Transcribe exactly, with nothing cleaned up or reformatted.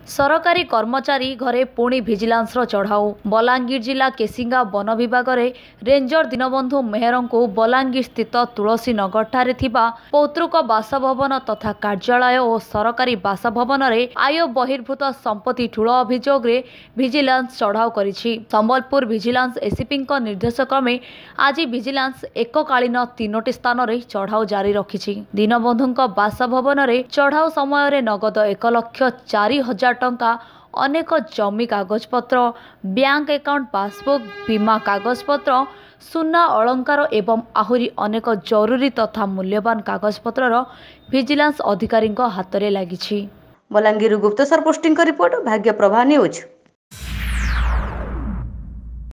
सरकारी कर्मचारी घरे पुणी भिजिलांसर चढ़ाऊ। बलांगीर जिला केसिंगा वन विभाग रेंजर दीनबंधु मेहर को बलांगीर स्थित तुलसी नगर ठारे थिबा पौतृक बासभवन तथा कार्यालय और सरकारी बासभवन रे आय बहिर्भूत संपत्ति ठूल अभियोग रे भिजिलांस चढ़ाऊ करिछि। संबलपुर भिजिलांस एसीपी निर्देश क्रमे आज भिजिलांस एककालीन तीनोटी स्थान रे चढ़ाऊ जारी रखिछि। दीनबंधु बासभवन रे चढ़ाऊ समय रे नगद एक लक्ष चारि हजार टंका, अनेक जमी कागजपत्र, बैंक अकाउंट पासबुक, बीमा कागजपत्र, सुना अलंकार एवं आहुरी अनेक जरूरी तथा मूल्यवान कागजपत्र भिजिलांस अधिकारी हाथ में लगी। बलांगीर गुप्तेश्वर पोस्टिंग रिपोर्ट भाग्य प्रभा न्यूज।